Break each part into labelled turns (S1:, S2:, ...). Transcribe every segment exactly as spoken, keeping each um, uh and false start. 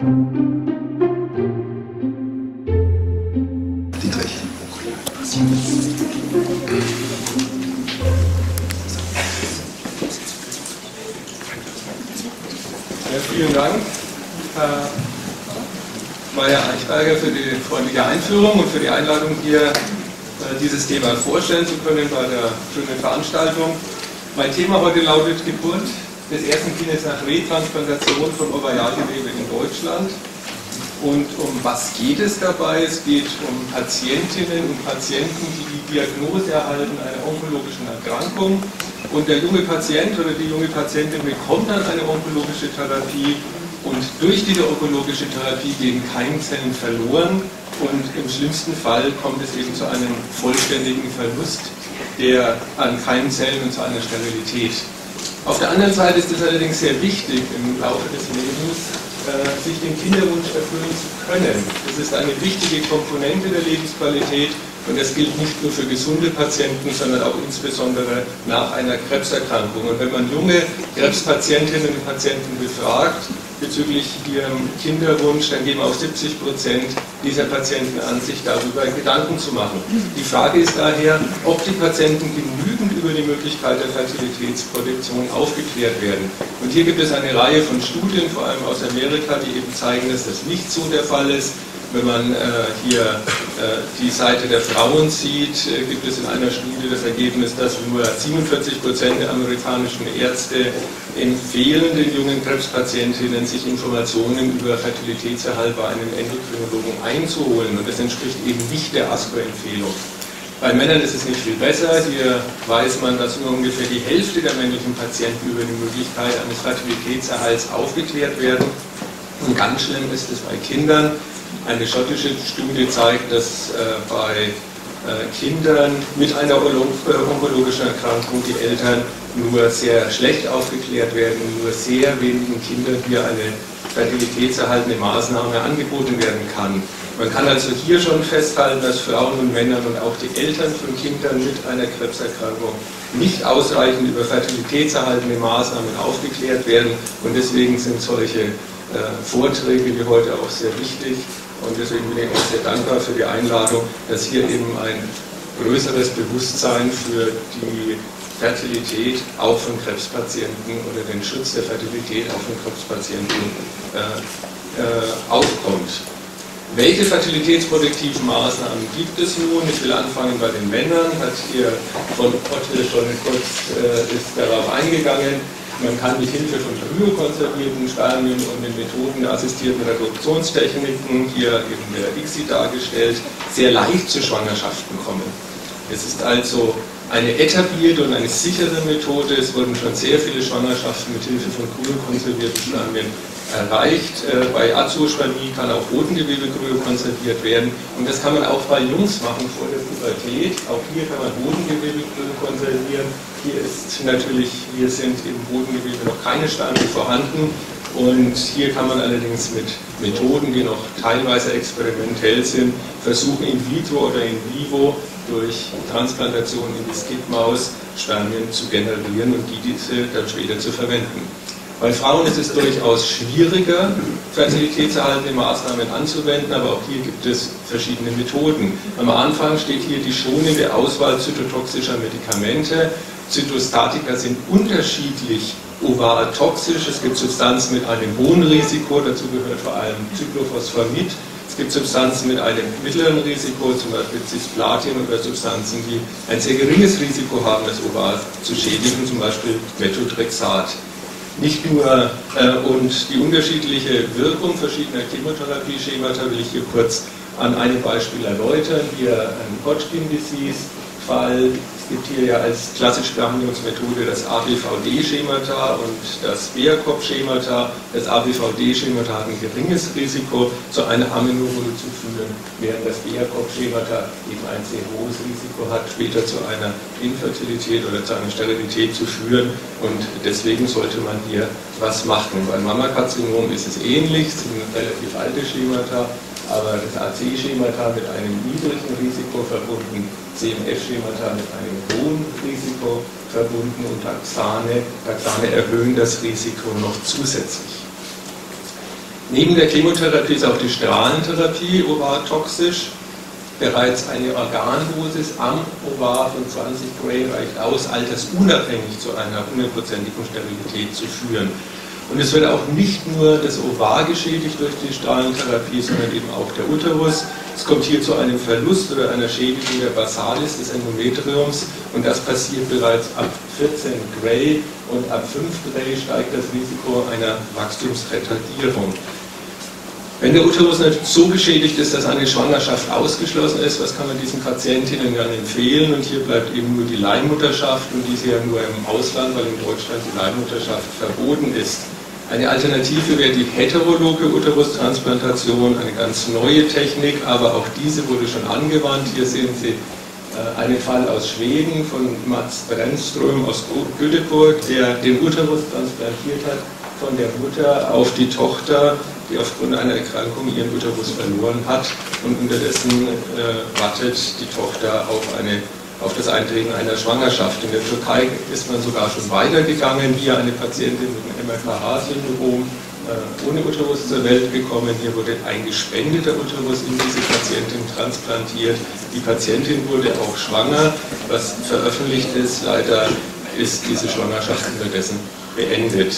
S1: Dietrich.
S2: Ja, vielen Dank, Herr Meyer-Eichberger, für die freundliche Einführung und für die Einladung, hier äh, dieses Thema vorstellen zu können bei der schönen Veranstaltung. Mein Thema heute lautet Geburt des ersten Kindes nach Retransplantation von Ovarialgewebe in Deutschland. Und um was geht es dabei? Es geht um Patientinnen und Patienten, die die Diagnose erhalten einer onkologischen Erkrankung. Und der junge Patient oder die junge Patientin bekommt dann eine onkologische Therapie und durch diese onkologische Therapie gehen Keimzellen verloren und im schlimmsten Fall kommt es eben zu einem vollständigen Verlust der an Keimzellen und zu einer Sterilität. Auf der anderen Seite ist es allerdings sehr wichtig im Laufe des Lebens, sich den Kinderwunsch erfüllen zu können. Das ist eine wichtige Komponente der Lebensqualität und das gilt nicht nur für gesunde Patienten, sondern auch insbesondere nach einer Krebserkrankung. Und wenn man junge Krebspatientinnen und Patienten befragt bezüglich ihrem Kinderwunsch, dann geben auch siebzig Prozent dieser Patienten an, sich darüber Gedanken zu machen. Die Frage ist daher, ob die Patienten genügend über die Möglichkeit der Fertilitätsproduktion aufgeklärt werden. Und hier gibt es eine Reihe von Studien, vor allem aus Amerika, die eben zeigen, dass das nicht so der Fall ist. Wenn man äh, hier äh, die Seite der Frauen sieht, äh, gibt es in einer Studie das Ergebnis, dass nur siebenundvierzig Prozent der amerikanischen Ärzte empfehlen den jungen Krebspatientinnen, sich Informationen über Fertilitätserhalt bei einem Endokrinologen einzuholen. Und das entspricht eben nicht der A S C O-Empfehlung. Bei Männern ist es nicht viel besser. Hier weiß man, dass nur ungefähr die Hälfte der männlichen Patienten über die Möglichkeit eines Fertilitätserhalts aufgeklärt werden. Und ganz schlimm ist es bei Kindern. Eine schottische Studie zeigt, dass äh, bei äh, Kindern mit einer onkologischen Erkrankung die Eltern nur sehr schlecht aufgeklärt werden und nur sehr wenigen Kindern hier eine fertilitätserhaltende Maßnahme angeboten werden kann. Man kann also hier schon festhalten, dass Frauen und Männer und auch die Eltern von Kindern mit einer Krebserkrankung nicht ausreichend über fertilitätserhaltende Maßnahmen aufgeklärt werden und deswegen sind solche äh, Vorträge wie heute auch sehr wichtig. Und deswegen bin ich auch sehr dankbar für die Einladung, dass hier eben ein größeres Bewusstsein für die Fertilität auch von Krebspatienten oder den Schutz der Fertilität auch von Krebspatienten äh, äh, aufkommt. Welche fertilitätsproduktiven Maßnahmen gibt es nun? Ich will anfangen bei den Männern, hat hier von Otte schon kurz äh, ist darauf eingegangen. Man kann mit Hilfe von kryokonservierten Spermien und den Methoden der assistierten Reproduktionstechniken, hier eben der I C S I dargestellt, sehr leicht zu Schwangerschaften kommen. Es ist also eine etablierte und eine sichere Methode. Es wurden schon sehr viele Schwangerschaften mit Hilfe von kryokonservierten Spermien erreicht. Bei Azospermie kann auch Bodengewebe kryokonserviert werden und das kann man auch bei Jungs machen vor der Pubertät. Auch hier kann man Bodengewebe kryokonservieren. Hier ist natürlich, hier sind im Bodengewebe noch keine Spermien vorhanden und hier kann man allerdings mit Methoden, die noch teilweise experimentell sind, versuchen in vitro oder in vivo durch Transplantation in die Skidmaus Spermien zu generieren und die diese dann später zu verwenden. Bei Frauen ist es durchaus schwieriger, fertilitätserhaltende Maßnahmen anzuwenden, aber auch hier gibt es verschiedene Methoden. Am Anfang steht hier die schonende Auswahl zytotoxischer Medikamente. Zytostatika sind unterschiedlich ovartoxisch. Es gibt Substanzen mit einem hohen Risiko, dazu gehört vor allem Cyclophosphamid. Es gibt Substanzen mit einem mittleren Risiko, zum Beispiel Cisplatin, oder Substanzen, die ein sehr geringes Risiko haben, das Ovar zu schädigen, zum Beispiel Methotrexat. Nicht nur äh, und die unterschiedliche Wirkung verschiedener Chemotherapie-Schemata will ich hier kurz an einem Beispiel erläutern. Hier ein Hodgkin-Disease-Fall. Es gibt hier ja als klassische Behandlungsmethode das A B V D-Schemata und das Beerkop-Schemata. Das A B V D-Schemata hat ein geringes Risiko, zu einer Amenorrhoe zu führen, während das Beerkop-Schemata eben ein sehr hohes Risiko hat, später zu einer Infertilität oder zu einer Sterilität zu führen. Und deswegen sollte man hier was machen. Beim Mammakarzinom ist es ähnlich, es sind relativ alte Schemata, aber das A C-Schemata mit einem niedrigen Risiko verbunden, C M F-Schemata mit einem hohen Risiko verbunden und Taxane, Taxane erhöhen das Risiko noch zusätzlich. Neben der Chemotherapie ist auch die Strahlentherapie ovar toxisch. Bereits eine Organdosis am Ovar von zwanzig Gray reicht aus, altersunabhängig zu einer hundertprozentigen Sterilität zu führen. Und es wird auch nicht nur das Ovar geschädigt durch die Strahlentherapie, sondern eben auch der Uterus. Es kommt hier zu einem Verlust oder einer Schädigung der Basalis des Endometriums und das passiert bereits ab vierzehn Gray und ab fünf Gray steigt das Risiko einer Wachstumsretardierung. Wenn der Uterus nicht so geschädigt ist, dass eine Schwangerschaft ausgeschlossen ist, was kann man diesen Patientinnen dann empfehlen? Und hier bleibt eben nur die Leihmutterschaft und diese ja nur im Ausland, weil in Deutschland die Leihmutterschaft verboten ist. Eine Alternative wäre die heterologe Uterustransplantation, eine ganz neue Technik, aber auch diese wurde schon angewandt. Hier sehen Sie einen Fall aus Schweden von Mats Brännström aus Göteborg, der den Uterus transplantiert hat von der Mutter auf die Tochter, die aufgrund einer Erkrankung ihren Uterus verloren hat und unterdessen äh, wartet die Tochter auf, eine, auf das Eintreten einer Schwangerschaft. In der Türkei ist man sogar schon weitergegangen, hier eine Patientin mit einem M R K H-Syndrom äh, ohne Uterus zur Welt gekommen. Hier wurde ein gespendeter Uterus in diese Patientin transplantiert. Die Patientin wurde auch schwanger, was veröffentlicht ist. Leider ist diese Schwangerschaft unterdessen beendet.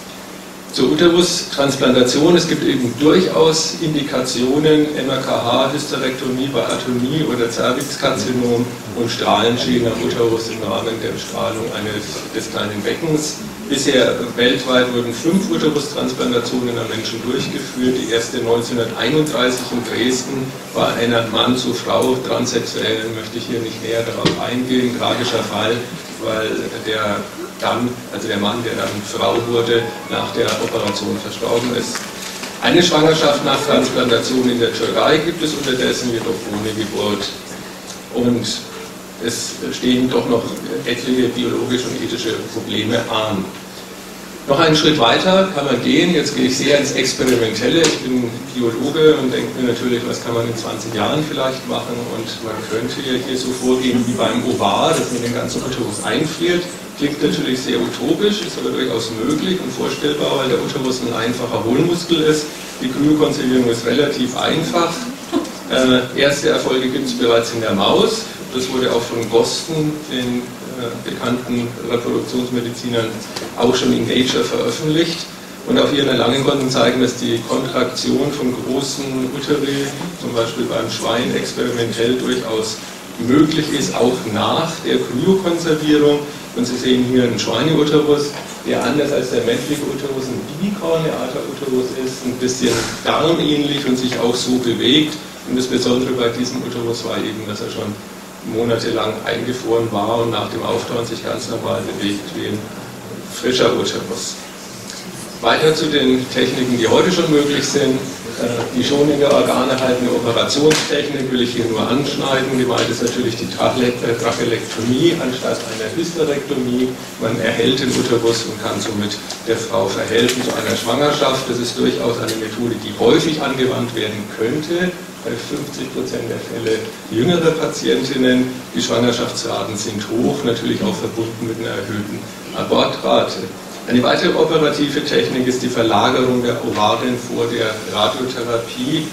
S2: Zur Uterustransplantation, es gibt eben durchaus Indikationen, M R K H, Hysterektomie bei Atomie oder Zervixkarzinom und Strahlenschäden am Uterus im Rahmen der Bestrahlung eines, des kleinen Beckens. Bisher weltweit wurden fünf Uterustransplantationen an Menschen durchgeführt. Die erste neunzehnhunderteinunddreißig in Dresden war einer Mann zu Frau, Transsexuellen, möchte ich hier nicht näher darauf eingehen, tragischer Fall, weil der dann, also der Mann, der dann Frau wurde, nach der Operation verstorben ist. Eine Schwangerschaft nach Transplantation in der Türkei gibt es unterdessen, jedoch ohne Geburt. Und es stehen doch noch etliche biologische und ethische Probleme an. Noch einen Schritt weiter kann man gehen, jetzt gehe ich sehr ins Experimentelle, ich bin Biologe und denke mir natürlich, was kann man in zwanzig Jahren vielleicht machen und man könnte hier so vorgehen wie beim Ovar, dass man den ganzen Uterus einfriert. Klingt natürlich sehr utopisch, ist aber durchaus möglich und vorstellbar, weil der Uterus ein einfacher Hohlmuskel ist. Die Kryokonservierung ist relativ einfach. Äh, erste Erfolge gibt es bereits in der Maus. Das wurde auch von Boston, den äh, bekannten Reproduktionsmedizinern, auch schon in Nature veröffentlicht. Und auch hier in der Langen konnten zeigen, dass die Kontraktion von großen Uteri, zum Beispiel beim Schwein, experimentell durchaus möglich ist, auch nach der Kryokonservierung. Und Sie sehen hier einen Schweineuterus, der anders als der menschliche Uterus ein Bicorneata-Uterus ist, ein bisschen darmähnlich und sich auch so bewegt. Und das Besondere bei diesem Uterus war eben, dass er schon monatelang eingefroren war und nach dem Auftauen sich ganz normal bewegt wie ein frischer Uterus. Weiter zu den Techniken, die heute schon möglich sind. Die schonende organerhaltende Operationstechnik will ich hier nur anschneiden. Gemeint ist natürlich die Trachelektomie anstatt einer Hysterektomie. Man erhält den Uterus und kann somit der Frau verhelfen zu einer Schwangerschaft. Das ist durchaus eine Methode, die häufig angewandt werden könnte. Bei fünfzig Prozent der Fälle jüngere Patientinnen. Die Schwangerschaftsraten sind hoch, natürlich auch verbunden mit einer erhöhten Abortrate. Eine weitere operative Technik ist die Verlagerung der Ovarien vor der Radiotherapie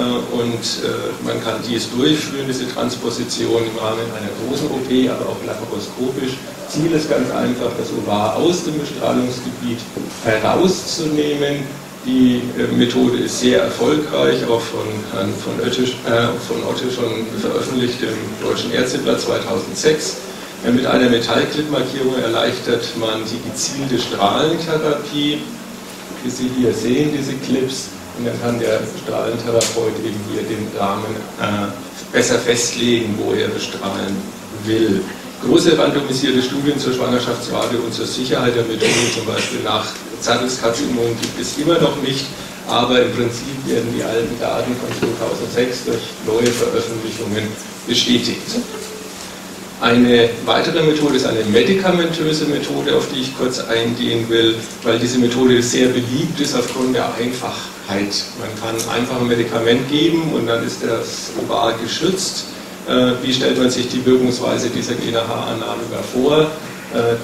S2: und man kann dies durchführen, diese Transposition im Rahmen einer großen O P, aber auch laparoskopisch. Ziel ist ganz einfach, das Ovar aus dem Bestrahlungsgebiet herauszunehmen. Die Methode ist sehr erfolgreich, auch von Herrn von Otte, äh, von Otte schon veröffentlicht im Deutschen Ärzteblatt zweitausendsechs. Mit einer Metallclip-Markierung erleichtert man die gezielte Strahlentherapie, wie Sie hier sehen, diese Clips, und dann kann der Strahlentherapeut eben hier den Rahmen äh, besser festlegen, wo er bestrahlen will. Große randomisierte Studien zur Schwangerschaftsrate und zur Sicherheit der Methode, zum Beispiel nach Zervixkarzinom, gibt es immer noch nicht, aber im Prinzip werden die alten Daten von zweitausendsechs durch neue Veröffentlichungen bestätigt. Eine weitere Methode ist eine medikamentöse Methode, auf die ich kurz eingehen will, weil diese Methode sehr beliebt ist aufgrund der Einfachheit. Man kann einfach ein Medikament geben und dann ist das Ovar geschützt. Wie stellt man sich die Wirkungsweise dieser G N R H-Annahme vor?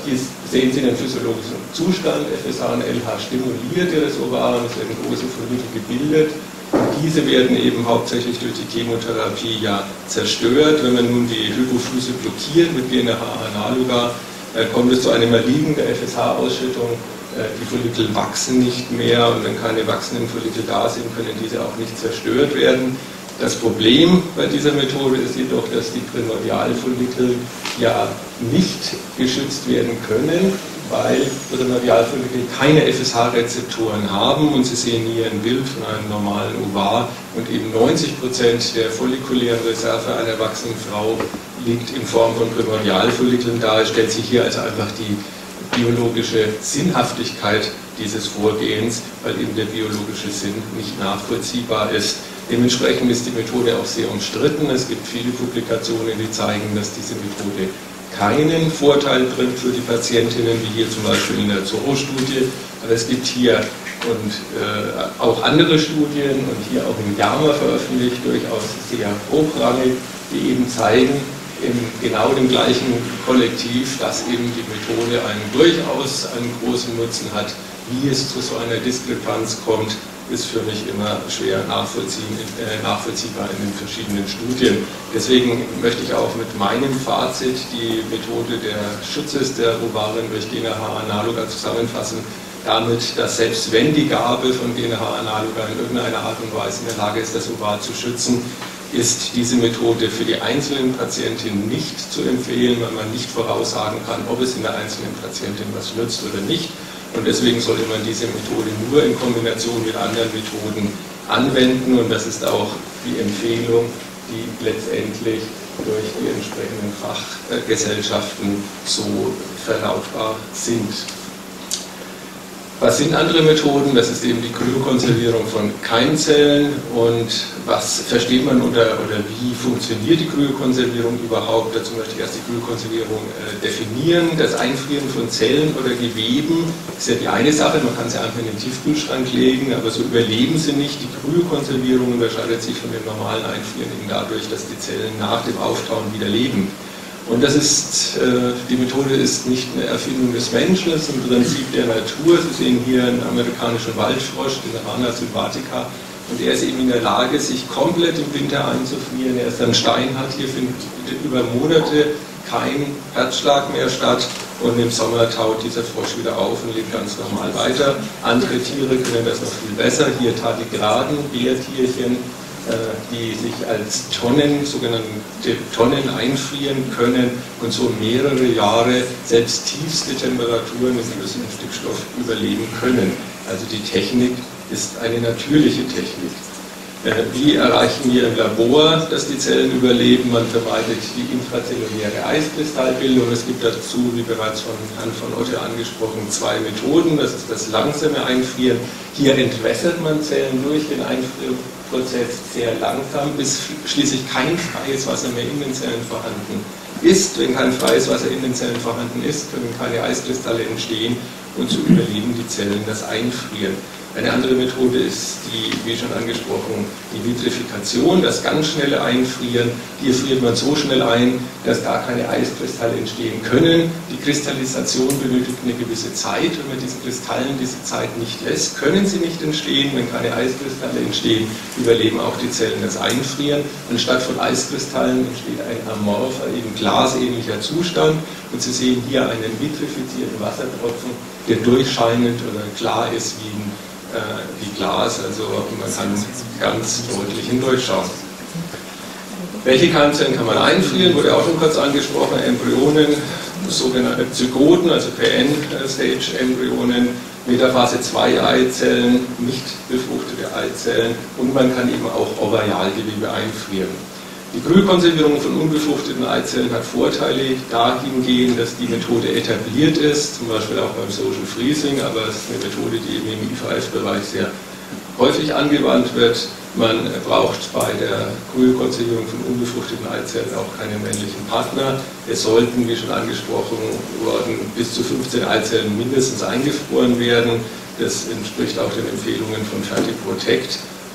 S2: sehen Sie den physiologischen Zustand. F S H und L H stimuliert das Ovar, es werden große Follikel gebildet. Und diese werden eben hauptsächlich durch die Chemotherapie ja zerstört. Wenn man nun die Hypophyse blockiert mit G N R H-Analoga, kommt es zu einer malignen F S H-Ausschüttung. Die Follikel wachsen nicht mehr und wenn keine wachsenden Follikel da sind, können diese auch nicht zerstört werden. Das Problem bei dieser Methode ist jedoch, dass die Primordialfollikel ja nicht geschützt werden können, weil Primordialfollikel keine F S H-Rezeptoren haben und Sie sehen hier ein Bild von einem normalen Ovar und eben neunzig Prozent der follikulären Reserve einer erwachsenen Frau liegt in Form von Primordialfollikeln da. Es stellt sich hier also einfach die biologische Sinnhaftigkeit dieses Vorgehens, weil eben der biologische Sinn nicht nachvollziehbar ist. Dementsprechend ist die Methode auch sehr umstritten. Es gibt viele Publikationen, die zeigen, dass diese Methode keinen Vorteil bringt für die Patientinnen, wie hier zum Beispiel in der Zorro-Studie. Aber es gibt hier und äh, auch andere Studien und hier auch in JAMA veröffentlicht, durchaus sehr hochrangig, die eben zeigen, in genau dem gleichen Kollektiv, dass eben die Methode einen durchaus einen großen Nutzen hat. Wie es zu so einer Diskrepanz kommt, ist für mich immer schwer nachvollziehen, äh, nachvollziehbar in den verschiedenen Studien. Deswegen möchte ich auch mit meinem Fazit die Methode des Schutzes der Ovarien durch G N R H-Analoga zusammenfassen, damit, dass selbst wenn die Gabe von G N R H-Analoga in irgendeiner Art und Weise in der Lage ist, das Ovar zu schützen, ist diese Methode für die einzelnen Patientinnen nicht zu empfehlen, weil man nicht voraussagen kann, ob es in der einzelnen Patientin was nützt oder nicht. Und deswegen sollte man diese Methode nur in Kombination mit anderen Methoden anwenden. Und das ist auch die Empfehlung, die letztendlich durch die entsprechenden Fachgesellschaften so verlautbar sind. Was sind andere Methoden? Das ist eben die Kryokonservierung von Keimzellen. Und was versteht man unter, oder wie funktioniert die Kryokonservierung überhaupt? Dazu möchte ich erst die Kryokonservierung äh, definieren. Das Einfrieren von Zellen oder Geweben ist ja die eine Sache, man kann sie einfach in den Tiefkühlschrank legen, aber so überleben sie nicht. Die Kryokonservierung unterscheidet sich von dem normalen Einfrieren eben dadurch, dass die Zellen nach dem Auftauen wieder leben. Und das ist, äh, die Methode ist nicht eine Erfindung des Menschen, es ist im Prinzip der Natur. Sie sehen hier einen amerikanischen Waldfrosch, den Rana sylvatica, und er ist eben in der Lage, sich komplett im Winter einzufrieren. Er ist dann steinhart, hier findet über Monate kein Herzschlag mehr statt und im Sommer taut dieser Frosch wieder auf und lebt ganz normal weiter. Andere Tiere können das noch viel besser, hier Tardigraden, Bärtierchen, die sich als Tonnen, sogenannte Tonnen einfrieren können und so mehrere Jahre selbst tiefste Temperaturen mit flüssigem Stickstoff überleben können. Also die Technik ist eine natürliche Technik. Wie erreichen wir im Labor, dass die Zellen überleben? Man vermeidet die intrazelluläre Eiskristallbildung. Es gibt dazu, wie bereits von Herrn von Otte angesprochen, zwei Methoden. Das ist das langsame Einfrieren. Hier entwässert man Zellen durch den Einfrierprozess sehr langsam, bis schließlich kein freies Wasser mehr in den Zellen vorhanden ist. Wenn kein freies Wasser in den Zellen vorhanden ist, können keine Eiskristalle entstehen und so überleben die Zellen das Einfrieren. Eine andere Methode ist die, wie schon angesprochen, die Vitrifikation, das ganz schnelle Einfrieren. Hier friert man so schnell ein, dass gar keine Eiskristalle entstehen können. Die Kristallisation benötigt eine gewisse Zeit. Wenn man diesen Kristallen diese Zeit nicht lässt, können sie nicht entstehen. Wenn keine Eiskristalle entstehen, überleben auch die Zellen das Einfrieren. Anstatt von Eiskristallen entsteht ein amorpher, eben glasähnlicher Zustand. Und Sie sehen hier einen vitrifizierten Wassertropfen, der durchscheinend oder klar ist wie ein wie Glas, also man kann ganz deutlich hindurchschauen. Welche Keimzellen kann man einfrieren? Wurde auch schon kurz angesprochen, Embryonen, sogenannte Zygoten, also P N-Stage-Embryonen, Metaphase zwei Eizellen, nicht befruchtete Eizellen und man kann eben auch Ovarialgewebe einfrieren. Die Kryokonservierung von unbefruchteten Eizellen hat Vorteile dahingehend, dass die Methode etabliert ist, zum Beispiel auch beim Social Freezing, aber es ist eine Methode, die eben im I V F-Bereich sehr häufig angewandt wird. Man braucht bei der Kryokonservierung von unbefruchteten Eizellen auch keinen männlichen Partner. Es sollten, wie schon angesprochen worden, bis zu fünfzehn Eizellen mindestens eingefroren werden. Das entspricht auch den Empfehlungen von Fertiprotect.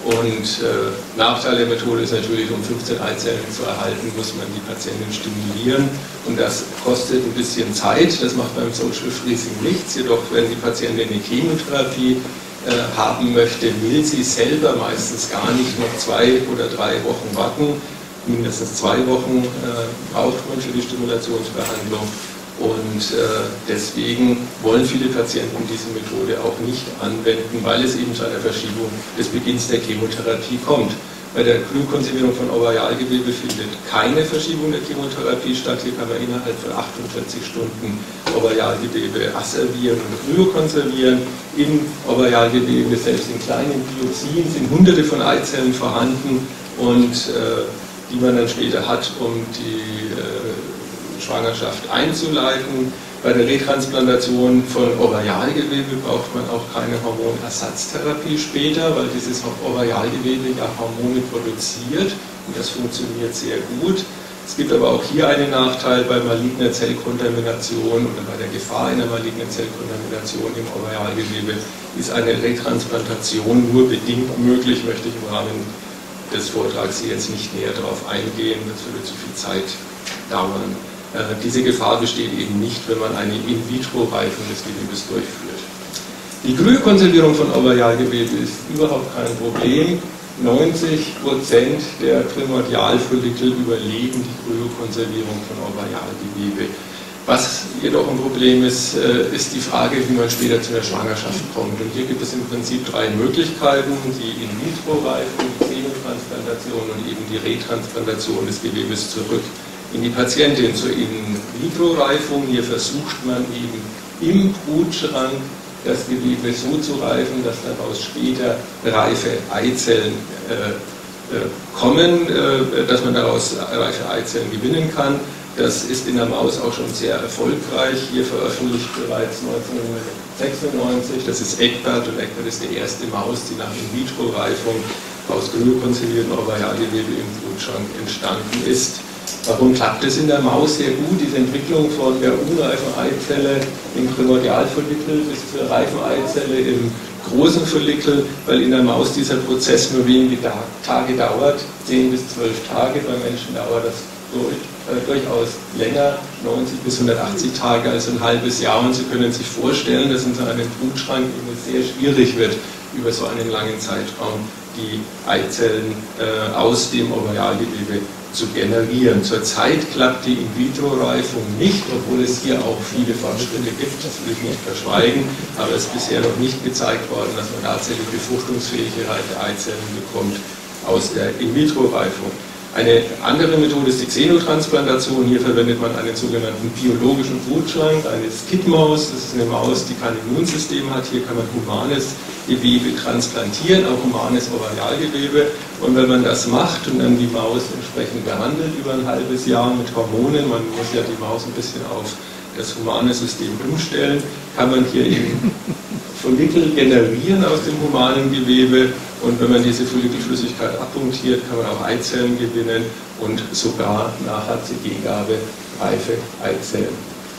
S2: Und äh, Nachteil der Methode ist natürlich, um fünfzehn Eizellen zu erhalten, muss man die Patientin stimulieren. Und das kostet ein bisschen Zeit. Das macht beim Social Freezing nichts. Jedoch, wenn die Patientin eine Chemotherapie äh, haben möchte, will sie selber meistens gar nicht noch zwei oder drei Wochen warten. Mindestens zwei Wochen äh, braucht man für die Stimulationsbehandlung. Und äh, deswegen wollen viele Patienten diese Methode auch nicht anwenden, weil es eben zu einer Verschiebung des Beginns der Chemotherapie kommt. Bei der Kryokonservierung von Ovarialgewebe findet keine Verschiebung der Chemotherapie statt. Hier kann man innerhalb von achtundvierzig Stunden Ovarialgewebe asservieren und kryokonservieren. Im Ovarialgewebe, selbst in kleinen Biopsien, sind hunderte von Eizellen vorhanden und äh, die man dann später hat, um die äh, Schwangerschaft einzuleiten. Bei der Retransplantation von Ovarialgewebe braucht man auch keine Hormonersatztherapie später, weil dieses Ovarialgewebe ja Hormone produziert und das funktioniert sehr gut. Es gibt aber auch hier einen Nachteil bei maligner Zellkontamination oder bei der Gefahr einer malignen Zellkontamination im Ovarialgewebe ist eine Retransplantation nur bedingt möglich, möchte ich im Rahmen des Vortrags hier jetzt nicht näher darauf eingehen, das würde zu viel Zeit dauern. Diese Gefahr besteht eben nicht, wenn man eine In-vitro-Reifung des Gewebes durchführt. Die Kryokonservierung von Ovarialgewebe ist überhaupt kein Problem. neunzig Prozent der Primordialfollikel überleben die Kryokonservierung von Ovarialgewebe. Was jedoch ein Problem ist, ist die Frage, wie man später zu der Schwangerschaft kommt. Und hier gibt es im Prinzip drei Möglichkeiten: die In-vitro-Reifung, die Xenotransplantation und eben die Retransplantation des Gewebes zurück in die Patientin zur In-vitro-Reifung. Hier versucht man eben im Brutschrank das Gewebe so zu reifen, dass daraus später reife Eizellen äh, äh, kommen, äh, dass man daraus reife Eizellen gewinnen kann. Das ist in der Maus auch schon sehr erfolgreich. Hier veröffentlicht bereits neunzehnhundertsechsundneunzig, das ist Egbert, und Egbert ist die erste Maus, die nach In-vitro-Reifung aus kryokonserviertem Ovarialgewebe im Brutschrank entstanden ist. Warum klappt es in der Maus sehr gut? Diese Entwicklung von der unreifen Eizelle im Primordialfollikel bis zur reifen Eizelle im großen Follikel, weil in der Maus dieser Prozess nur wenige Tage dauert, zehn bis zwölf Tage. Beim Menschen dauert das durch, äh, durchaus länger, neunzig bis hundertachtzig Tage, also ein halbes Jahr. Und Sie können sich vorstellen, dass in so einem Brutschrank eben sehr schwierig wird, über so einen langen Zeitraum die Eizellen äh, aus dem Ovarialgewebe zu generieren. Zurzeit klappt die In-vitro-Reifung nicht, obwohl es hier auch viele Fortschritte gibt, das will ich nicht verschweigen, aber es ist bisher noch nicht gezeigt worden, dass man tatsächlich befruchtungsfähige reife Eizellen bekommt aus der In-vitro-Reifung. Eine andere Methode ist die Xenotransplantation. Hier verwendet man einen sogenannten biologischen Brutschrank, eine Skid-Maus. Das ist eine Maus, die kein Immunsystem hat. Hier kann man humanes Gewebe transplantieren, auch humanes Ovarialgewebe. Und wenn man das macht und dann die Maus entsprechend behandelt über ein halbes Jahr mit Hormonen, man muss ja die Maus ein bisschen auf das humane System umstellen, kann man hier eben Follikel generieren aus dem humanen Gewebe. Und wenn man diese Follikelflüssigkeit abpunktiert, kann man auch Eizellen gewinnen und sogar nach H C G-Gabe reife Eizellen.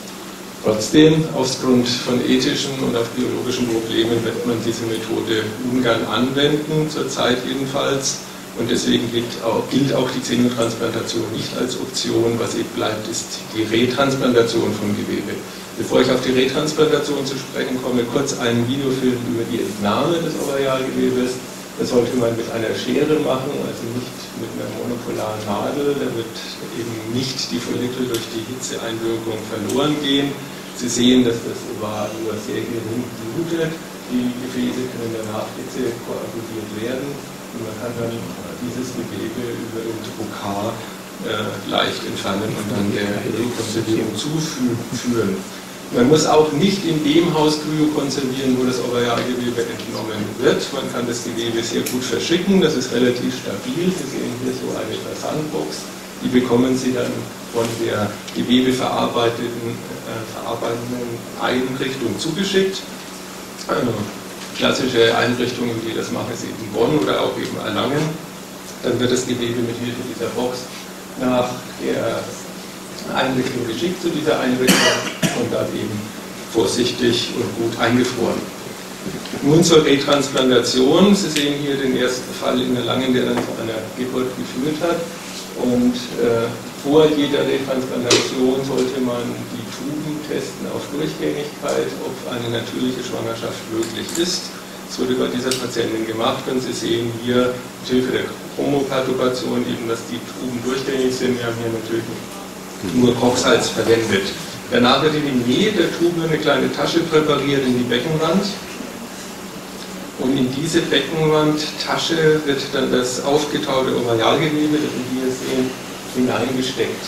S2: Trotzdem, aufgrund von ethischen und auch biologischen Problemen, wird man diese Methode ungern anwenden, zurzeit jedenfalls. Und deswegen gilt auch, gilt auch die Xenotransplantation nicht als Option. Was eben bleibt, ist die Retransplantation von Gewebe. Bevor ich auf die Retransplantation zu sprechen komme, kurz einen Videofilm über die Entnahme des Ovarialgewebes. Das sollte man mit einer Schere machen, also nicht mit einer monopolaren Nadel, damit eben nicht die Follikel durch die Hitzeeinwirkung verloren gehen. Sie sehen, dass das Ovar nur sehr gering blutet. Die Gefäße können danach Hitze koaguliert werden und man kann dann dieses Gewebe über den Trokar äh, leicht entfernen und dann der Rekonservierung zuführen. Man muss auch nicht in dem Haus kryokonservieren, wo das Ovarialgewebe entnommen wird. Man kann das Gewebe sehr gut verschicken, das ist relativ stabil. Sie sehen hier so eine Versandbox. Die bekommen Sie dann von der gewebeverarbeitenden äh, verarbeitenden Einrichtung zugeschickt. Also, klassische Einrichtungen, die das machen, ist eben Bonn oder auch eben Erlangen. Dann wird das Gewebe mit Hilfe dieser Box nach der Einrichtung geschickt zu dieser Einrichtung und dann eben vorsichtig und gut eingefroren. Nun zur Retransplantation. Sie sehen hier den ersten Fall in der Langen, der dann zu einer Geburt geführt hat. Und äh, vor jeder Retransplantation sollte man die Tuben testen auf Durchgängigkeit, ob eine natürliche Schwangerschaft möglich ist. Das wurde bei dieser Patientin gemacht und Sie sehen hier mit Hilfe der Chromoperturbation eben, dass die Tuben durchgängig sind. Wir haben hier natürlich nur Kochsalz verwendet. Danach wird in die Nähe der Tube eine kleine Tasche präpariert in die Beckenwand. Und in diese Beckenwandtasche wird dann das aufgetaute Ovarialgewebe, das Sie hier sehen, hineingesteckt.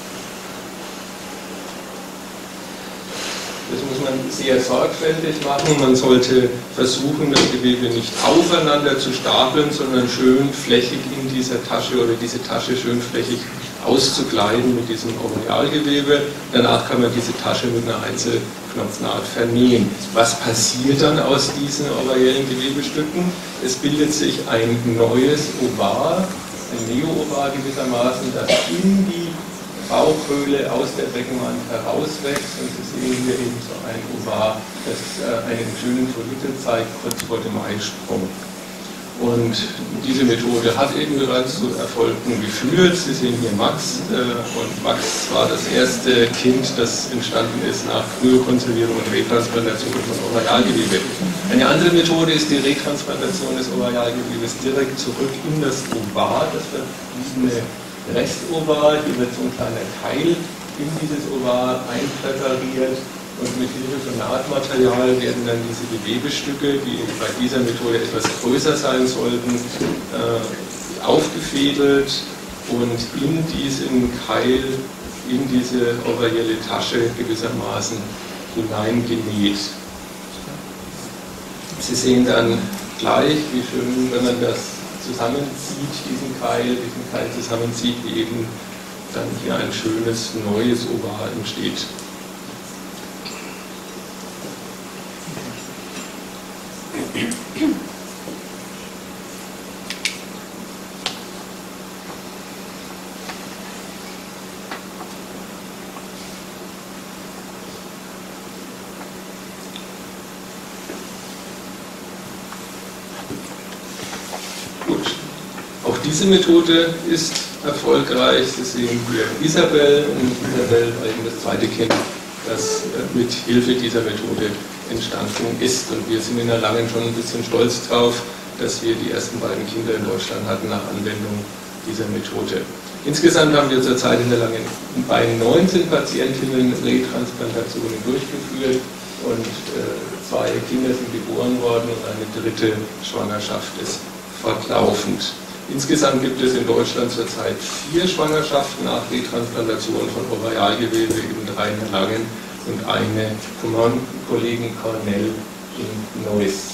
S2: Das muss man sehr sorgfältig machen. Man sollte versuchen, das Gewebe nicht aufeinander zu stapeln, sondern schön flächig in dieser Tasche oder diese Tasche schön flächig auszukleiden mit diesem Ovarialgewebe. Danach kann man diese Tasche mit einer Einzelknopfnaht vernähen. Was passiert dann aus diesen ovariellen Gewebestücken? Es bildet sich ein neues Ovar, ein Neo-Ovar gewissermaßen, das in die Bauchhöhle aus der Beckenwand herauswächst. Und Sie sehen hier eben so ein Ovar, das einen schönen Follikel zeigt, kurz vor dem Eisprung. Und diese Methode hat eben bereits zu Erfolgen geführt. Sie sehen hier Max, und Max war das erste Kind, das entstanden ist nach Kryokonservierung und Retransplantation von Ovarialgewebe. Eine andere Methode ist die Retransplantation des Ovarialgewebes direkt zurück in das Ovar, das verbliebene Restovar. Hier wird so ein kleiner Keil in dieses Ovar einpräpariert. Und mit Hilfe von Nahtmaterial werden dann diese Gewebestücke, die bei dieser Methode etwas größer sein sollten, äh, aufgefädelt und in diesen Keil, in diese ovarielle Tasche gewissermaßen hineingenäht. Sie sehen dann gleich, wie schön, wenn man das zusammenzieht, diesen Keil, diesen Keil zusammenzieht, wie eben dann hier ein schönes neues Ovar entsteht. Gut, auch diese Methode ist erfolgreich. Sie sehen hier Isabel, und Isabel war eben das zweite Kind, das mit Hilfe dieser Methode entstanden ist. Und wir sind in der Langen schon ein bisschen stolz drauf, dass wir die ersten beiden Kinder in Deutschland hatten nach Anwendung dieser Methode. Insgesamt haben wir zurzeit in der Langen bei neunzehn Patientinnen Retransplantationen durchgeführt und äh, zwei Kinder sind geboren worden und eine dritte Schwangerschaft ist fortlaufend. Insgesamt gibt es in Deutschland zurzeit vier Schwangerschaften nach Retransplantation von Ovarialgewebe, eben drei in der Langen und eine vom Kollegen Cornell in Neuss.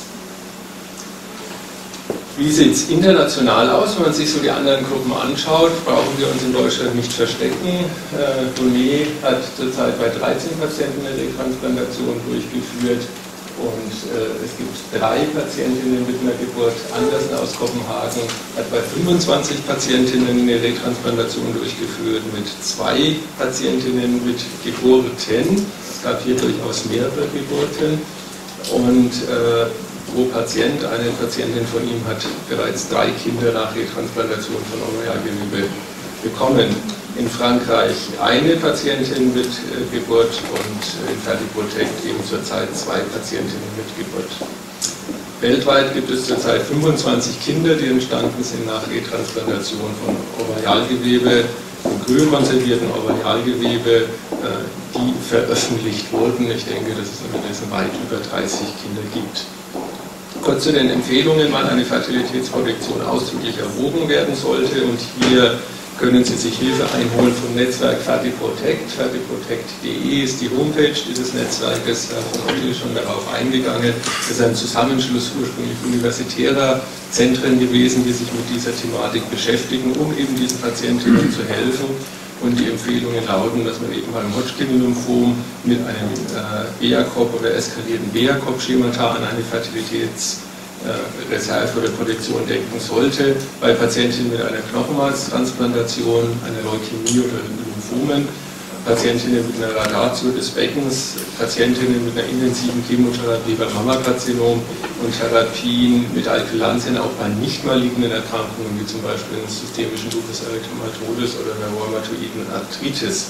S2: Wie sieht es international aus? Wenn man sich so die anderen Gruppen anschaut, brauchen wir uns in Deutschland nicht verstecken. Äh, Donet hat zurzeit bei dreizehn Patienten eine Retransplantation durchgeführt und äh, es gibt drei Patientinnen mit einer Geburt. Andersen aus Kopenhagen hat bei fünfundzwanzig Patientinnen eine Retransplantation durchgeführt mit zwei Patientinnen mit Geburten. Es gab hier durchaus mehrere Geburten und äh, pro Patient, eine Patientin von ihm hat bereits drei Kinder nach Retransplantation von Ovarialgewebe bekommen. In Frankreich eine Patientin mit äh, Geburt und in Fertiprotect eben zurzeit zwei Patientinnen mit Geburt. Weltweit gibt es zurzeit fünfundzwanzig Kinder, die entstanden sind nach Retransplantation von Ovarialgewebe, von kryokonservierten Ovarialgewebe, äh, die veröffentlicht wurden. Ich denke, dass es inzwischen weit über dreißig Kinder gibt. Kurz zu den Empfehlungen, wann eine Fertilitätsproduktion ausdrücklich erwogen werden sollte. Und hier können Sie sich Hilfe einholen vom Netzwerk Fertiprotect. Fertiprotect punkt de ist die Homepage dieses Netzwerkes. Da ist natürlich schon darauf eingegangen. Das ist ein Zusammenschluss ursprünglich universitärer Zentren gewesen, die sich mit dieser Thematik beschäftigen, um eben diesen Patientinnen zu helfen. Und die Empfehlungen lauten, dass man eben beim Hodgkin-Lymphom mit einem äh, B A C O P oder eskalierten B A C O P-Schemata an eine Fertilitätsreserve oder Protektion denken sollte. Bei Patientinnen mit einer Knochenmarkstransplantation, einer Leukämie oder Lymphomen Patientinnen mit einer Radiatur des Beckens, Patientinnen mit einer intensiven Chemotherapie bei Mammakarzinom und Therapien mit Alkylantien auch bei nicht malignen Erkrankungen, wie zum Beispiel einem systemischen Lupus erythematodes oder einer rheumatoiden Arthritis.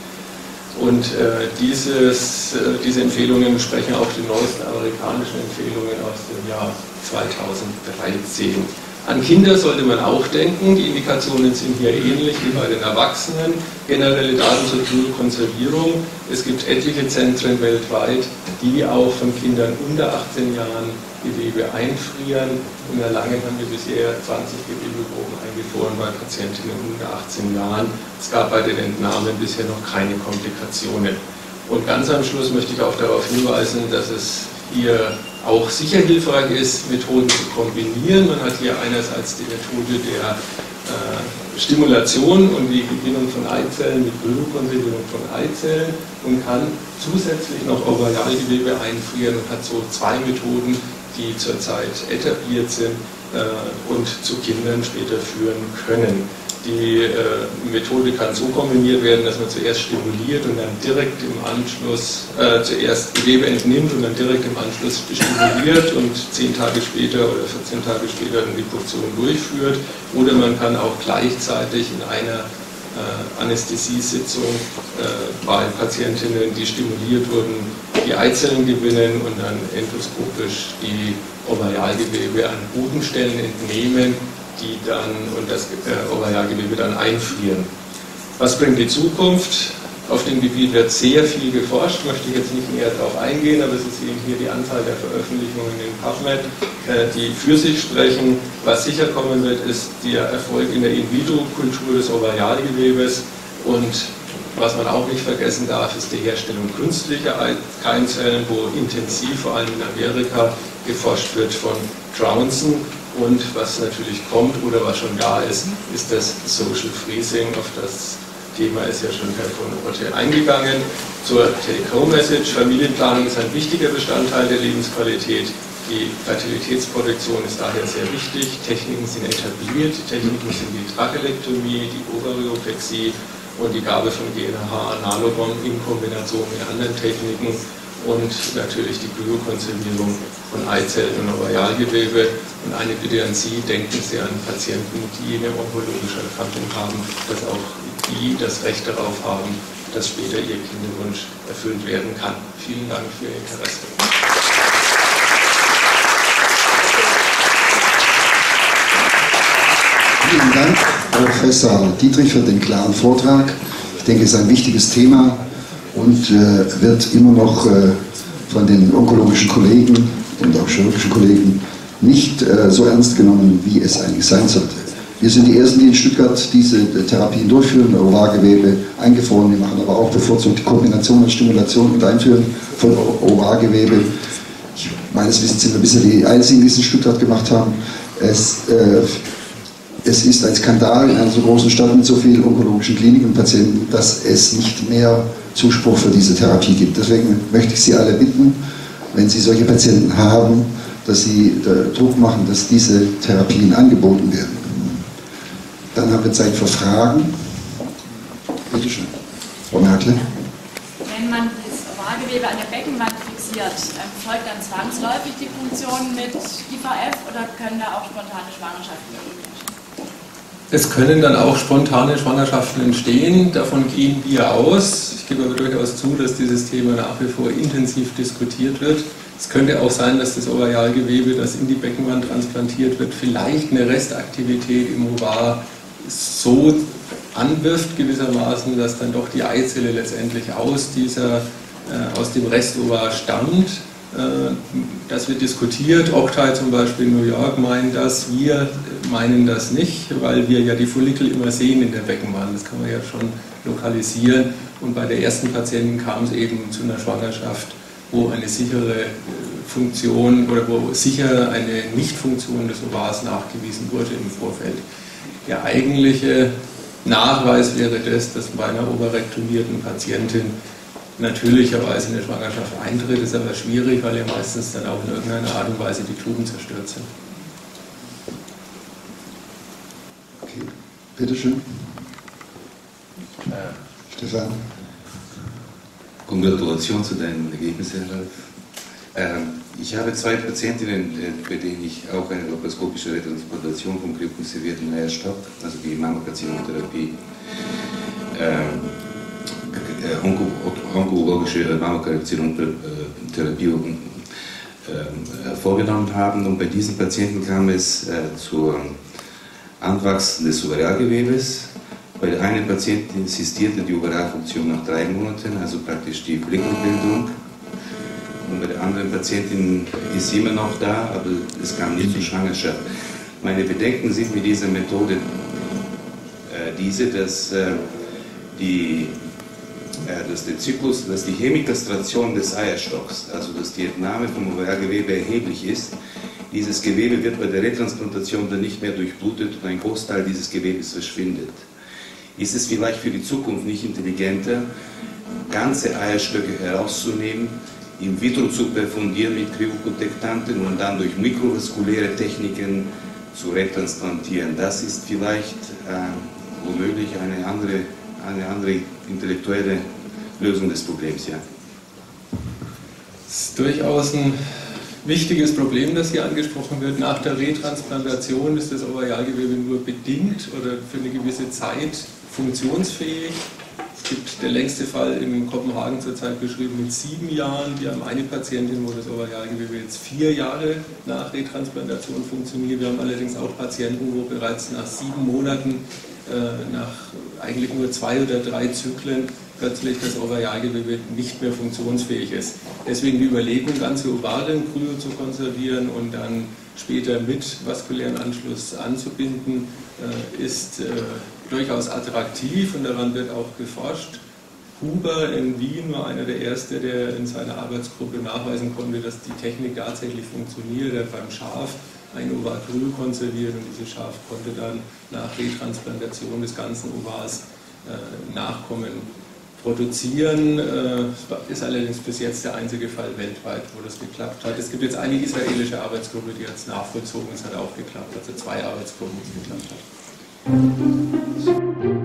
S2: Und äh, dieses, äh, diese Empfehlungen entsprechen auch den neuesten amerikanischen Empfehlungen aus dem Jahr zweitausenddreizehn. An Kinder sollte man auch denken, die Indikationen sind hier ähnlich wie bei den Erwachsenen. Generelle Daten zur Biokonservierung. Es gibt etliche Zentren weltweit, die auch von Kindern unter achtzehn Jahren Gewebe einfrieren. Und erlangen haben wir bisher zwanzig Gewebeproben eingefroren bei Patientinnen unter achtzehn Jahren. Es gab bei den Entnahmen bisher noch keine Komplikationen. Und ganz am Schluss möchte ich auch darauf hinweisen, dass es hier auch sicher hilfreich ist, Methoden zu kombinieren. Man hat hier einerseits die Methode der äh, Stimulation und die Gewinnung von Eizellen mit Biokonservierung von Eizellen und kann zusätzlich noch Ovarialgewebe einfrieren und hat so zwei Methoden, die zurzeit etabliert sind äh, und zu Kindern später führen können. Die äh, Methode kann so kombiniert werden, dass man zuerst stimuliert und dann direkt im Anschluss, äh, zuerst Gewebe entnimmt und dann direkt im Anschluss stimuliert und zehn Tage später oder vierzehn Tage später dann die Punktion durchführt. Oder man kann auch gleichzeitig in einer äh, Anästhesiesitzung äh, bei Patientinnen, die stimuliert wurden, die Eizellen gewinnen und dann endoskopisch die Ovarialgewebe an guten Stellen entnehmen, die dann und das äh, Ovarialgewebe dann einfrieren. Was bringt die Zukunft? Auf dem Gebiet wird sehr viel geforscht, möchte ich jetzt nicht näher darauf eingehen, aber es ist eben hier die Anzahl der Veröffentlichungen in PubMed, äh, die für sich sprechen. Was sicher kommen wird, ist der Erfolg in der In-vitro-Kultur des Ovarialgewebes und was man auch nicht vergessen darf, ist die Herstellung künstlicher Keimzellen, wo intensiv, vor allem in Amerika, geforscht wird von Trouncen. Und was natürlich kommt oder was schon da ist, ist das Social Freezing. Auf das Thema ist ja schon Herr von Otte eingegangen. Zur Take-Home-Message. Familienplanung ist ein wichtiger Bestandteil der Lebensqualität. Die Fertilitätsproduktion ist daher sehr wichtig. Techniken sind etabliert. Die Techniken sind die Trachelektomie, die Ovariopexie und die Gabe von G N H-Analogam in Kombination mit anderen Techniken. Und natürlich die Biokonservierung von Eizellen und Ovarialgewebe. Und eine Bitte an Sie, denken Sie an Patienten, die eine onkologische Erkrankung haben, dass auch die das Recht darauf haben, dass später ihr Kinderwunsch erfüllt werden kann. Vielen Dank für Ihr Interesse.
S1: Vielen Dank, Professor Dietrich, für den klaren Vortrag. Ich denke, es ist ein wichtiges Thema und äh, wird immer noch äh, von den onkologischen Kollegen und auch chirurgischen Kollegen nicht äh, so ernst genommen, wie es eigentlich sein sollte. Wir sind die Ersten, die in Stuttgart diese äh, Therapien durchführen, Ovargewebe eingefroren. Wir machen aber auch bevorzugt die Kombination und Stimulation und Einführen von Ovargewebe. Ich, meines Wissens sind wir bisher die Einzigen, die es in Stuttgart gemacht haben. Es, äh, Es ist ein Skandal in einer so großen Stadt mit so vielen onkologischen Kliniken und Patienten, dass es nicht mehr Zuspruch für diese Therapie gibt. Deswegen möchte ich Sie alle bitten, wenn Sie solche Patienten haben, dass Sie Druck machen, dass diese Therapien angeboten werden. Dann haben wir Zeit für Fragen. Bitte schön. Frau Merkel.
S3: Wenn man das Ovargewebe an der Beckenwand fixiert, folgt dann zwangsläufig die Funktion mit I V F oder können da auch spontane Schwangerschaften entstehen?
S2: Es können dann auch spontane Schwangerschaften entstehen, davon gehen wir aus. Ich gebe aber durchaus zu, dass dieses Thema nach wie vor intensiv diskutiert wird. Es könnte auch sein, dass das Ovarialgewebe, das in die Beckenwand transplantiert wird, vielleicht eine Restaktivität im Ovar so anwirft gewissermaßen, dass dann doch die Eizelle letztendlich aus, dieser, äh, aus dem Restovar stammt. Das wird diskutiert. Oktay zum Beispiel in New York meint das, wir meinen das nicht, weil wir ja die Follikel immer sehen in der Beckenwand. Das kann man ja schon lokalisieren. Und bei der ersten Patientin kam es eben zu einer Schwangerschaft, wo eine sichere Funktion oder wo sicher eine Nichtfunktion des Ovars nachgewiesen wurde im Vorfeld. Der eigentliche Nachweis wäre das, dass bei einer ovarektomierten Patientin natürlicherweise eine Schwangerschaft eintritt, ist aber schwierig, weil ja meistens dann auch in irgendeiner Art und Weise die Tuben zerstört sind.
S1: Okay, bitteschön.
S4: Äh,
S1: Stefan.
S4: Gratulation zu deinen Ergebnissen, Ralf. Ähm, ich habe zwei Patientinnen, bei denen ich auch eine laparoskopische Retransplantation von kryokonservierten Eierstock, also die Mammokarzinomtherapie, ähm, onko onkologische Mammokarzinomtherapie äh, vorgenommen haben. Und bei diesen Patienten kam es äh, zur Anwachsen des Ovarialgewebes. Bei der einen Patientin insistierte die Ovarialfunktion nach drei Monaten, also praktisch die Follikelbildung. Und bei der anderen Patientin ist sie immer noch da, aber es kam nicht zur Schwangerschaft. Meine Bedenken sind mit dieser Methode äh, diese, dass, äh, die, äh, dass der Zyklus, dass die Hemikastration des Eierstocks, also dass die Entnahme vom Ovarialgewebe erheblich ist. Dieses Gewebe wird bei der Retransplantation dann nicht mehr durchblutet und ein Großteil dieses Gewebes verschwindet. Ist es vielleicht für die Zukunft nicht intelligenter, ganze Eierstöcke herauszunehmen, in vitro zu perfundieren mit Kryoprotektanten und dann durch mikrovaskuläre Techniken zu retransplantieren? Das ist vielleicht äh, womöglich eine andere, eine andere intellektuelle Lösung des Problems. Ja.
S2: Das ist durchaus ein wichtiges Problem, das hier angesprochen wird. Nach der Retransplantation ist das Ovarialgewebe nur bedingt oder für eine gewisse Zeit funktionsfähig. Es gibt der längste Fall in Kopenhagen zurzeit beschrieben mit sieben Jahren. Wir haben eine Patientin, wo das Ovarialgewebe jetzt vier Jahre nach Retransplantation funktioniert. Wir haben allerdings auch Patienten, wo bereits nach sieben Monaten, äh, nach eigentlich nur zwei oder drei Zyklen, plötzlich das Ovarialgewebe nicht mehr funktionsfähig ist. Deswegen die Überlegung, ganze Ovarien kryo zu konservieren und dann später mit vaskulären Anschluss anzubinden, äh, ist äh, durchaus attraktiv und daran wird auch geforscht. Huber in Wien war einer der Ersten, der in seiner Arbeitsgruppe nachweisen konnte, dass die Technik tatsächlich funktioniert. Er hat beim Schaf ein Ovar kryo konserviert und dieses Schaf konnte dann nach Retransplantation des ganzen Ovars äh, Nachkommen produzieren. Das ist allerdings bis jetzt der einzige Fall weltweit, wo das geklappt hat. Es gibt jetzt eine israelische Arbeitsgruppe, die hat es nachvollzogen, es hat auch geklappt, also zwei Arbeitsgruppen, wo es geklappt hat.